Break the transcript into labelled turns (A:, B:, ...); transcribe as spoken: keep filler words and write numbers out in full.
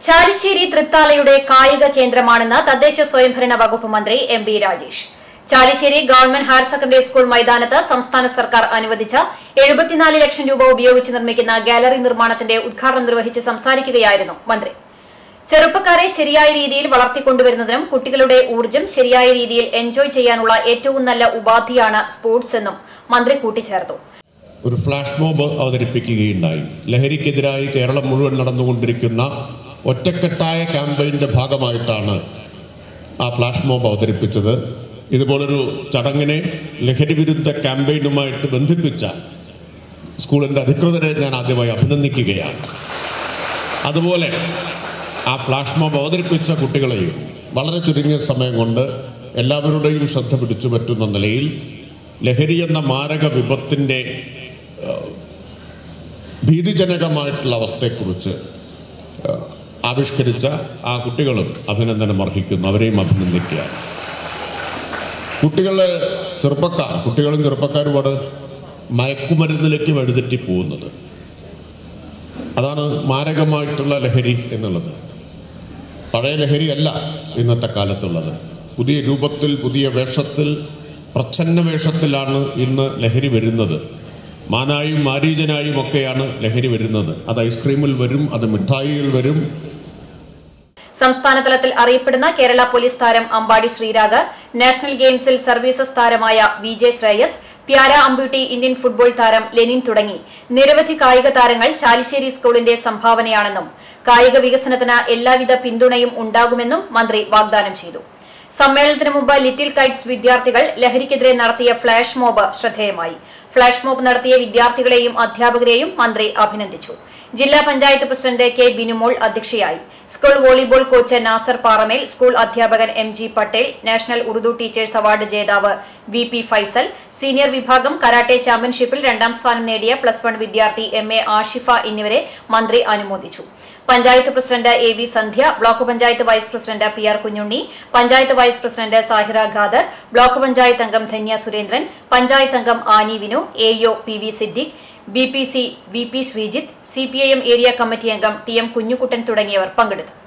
A: ചാലിശ്ശേരി തൃത്താലയുടെ കായിക കേന്ദ്രമാണെന്ന് തദ്ദേശ സ്വയംഭരണ വകുപ്പ് മന്ത്രി M B Rajesh. Chalissery government higher secondary school മൈതാനത്ത് സംസ്ഥാന സർക്കാർ അനുവദിച്ച എഴുപത്തിനാല് ലക്ഷം രൂപ ഉപയോഗിച്ച് നിർമ്മിക്കുന്ന ഗാലറി നിർമ്മാണത്തിന്റെ ഉദ്ഘാടനം നിർവഹിച്ച് സംസാരിക്കുകയായിരുന്നു മന്ത്രി. ചെറുപ്പക്കാരെ ശരിയായ രീതിയിൽ വളർത്തിക്കൊണ്ടുവരുന്നതിനും കുട്ടികളുടെ ഊർജ്ജം ശരിയായ രീതിയിൽ എൻജോയ് ചെയ്യാനുള്ള ഏറ്റവും നല്ല ഉപാധിയാണ് സ്പോർട്സ് എന്നും മന്ത്രി കൂട്ടിച്ചേർത്തു.
B: ഒരു ഫ്ലാഷ് മോബ് അവതരിപ്പിക്കുകയുണ്ടായി. ലഹരിക്കെതിരായി കേരളം മുഴുവൻ നടന്നുകൊണ്ടിരിക്കുന്ന ഒറ്റക്കെട്ടായ ക്യാമ്പയിൻ്റെ ഭാഗമായിട്ടാണ് ആ ഫ്ലാഷ് മോബ് അവതരിപ്പിച്ചത്. ഇതുപോലൊരു ചടങ്ങിനെ ലഹരി വിരുദ്ധ ക്യാമ്പയിനുമായിട്ട് ബന്ധിപ്പിച്ച സ്കൂളിൻ്റെ അധികൃതരെ ഞാൻ ആദ്യമായി അഭിനന്ദിക്കുകയാണ്. അതുപോലെ ആ ഫ്ലാഷ് മോബ് അവതരിപ്പിച്ച കുട്ടികളെയും വളരെ ചുരുങ്ങിയ സമയം കൊണ്ട് എല്ലാവരുടെയും ശ്രദ്ധ പിടിച്ചു പറ്റുന്ന നിലയിൽ ലഹരി എന്ന മാരക വിപത്തിൻ്റെ ഭീതിജനകമായിട്ടുള്ള അവസ്ഥയെക്കുറിച്ച് ആവിഷ്കരിച്ച ആ കുട്ടികളും അഭിനന്ദനം അർഹിക്കുന്നു. അവരെയും അഭിനന്ദിക്കുക. കുട്ടികളെ ചെറുപ്പക്കാർ കുട്ടികളും ചെറുപ്പക്കാരുമാണ് മയക്കുമരുന്നിലേക്ക് വഴിതെറ്റി പോകുന്നത്. അതാണ് മാരകമായിട്ടുള്ള ലഹരി എന്നുള്ളത്. പഴയ ലഹരിയല്ല ഇന്നത്തെ കാലത്തുള്ളത്. പുതിയ രൂപത്തിൽ, പുതിയ വേഷത്തിൽ, പ്രച്ഛന്ന വേഷത്തിലാണ് ഇന്ന് ലഹരി വരുന്നത്. മാനായും മാരീചനായും ഒക്കെയാണ് ലഹരി വരുന്നത്. അത് ഐസ്ക്രീമിൽ വരും, അത് മിഠായിയിൽ വരും.
A: സംസ്ഥാന തലത്തിൽ അറിയപ്പെടുന്ന കേരള പോലീസ് താരം അമ്പാടി ശ്രീരാഗ്, നാഷണൽ ഗെയിംസിൽ സർവീസസ് താരമായ V J Shreyas, Pyara Ambootty Indian football താരം ലെനിൻ തുടങ്ങി നിരവധി കായിക താരങ്ങൾ ചാലിശ്ശേരി സ്കൂളിന്റെ സംഭാവനയാണെന്നും കായിക വികസനത്തിന് എല്ലാവിധ പിന്തുണയും ഉണ്ടാകുമെന്നും മന്ത്രി വാഗ്ദാനം ചെയ്തു. സമ്മേളനത്തിന് മുമ്പ് ലിറ്റിൽ കൈറ്റ്സ് വിദ്യാർത്ഥികൾ ലഹരിക്കെതിരെ നടത്തിയ ഫ്ലാഷ് മോബ് ശ്രദ്ധേയമായി. ഫ്ലാഷ് മോബ് നടത്തിയ വിദ്യാർത്ഥികളെയും അധ്യാപകരെയും മന്ത്രി അഭിനന്ദിച്ചു. ജില്ലാ പഞ്ചായത്ത് പ്രസിഡന്റ് കെ ബിനുമോൾ അധ്യക്ഷയായി. School volleyball coach Nasar Paramel, school അധ്യാപകൻ M G Patel, national Urdu teachers award ജേതാവ് വി പി ഫൈസൽ, സീനിയർ വിഭാഗം കരാട്ടെ ചാമ്പ്യൻഷിപ്പിൽ രണ്ടാം സ്ഥാനം നേടിയ പ്ലസ് വൺ വിദ്യാർത്ഥി എം എ ആഷിഫ എന്നിവരെ മന്ത്രി അനുമോദിച്ചു. Panchayat president A V Sandhya, block panchayat vice president P R Kunhunni, panchayat vice president Sahira Khader, block panchayat അംഗം ധന്യ സുരേന്ദ്രൻ, പഞ്ചായത്ത് അംഗം Annie Vinu, A E O P V Siddique, B P C V P Sreejith, C P I M area committee അംഗം T M Kunhukuttan തുടങ്ങിയവർ പങ്കെടുത്തു.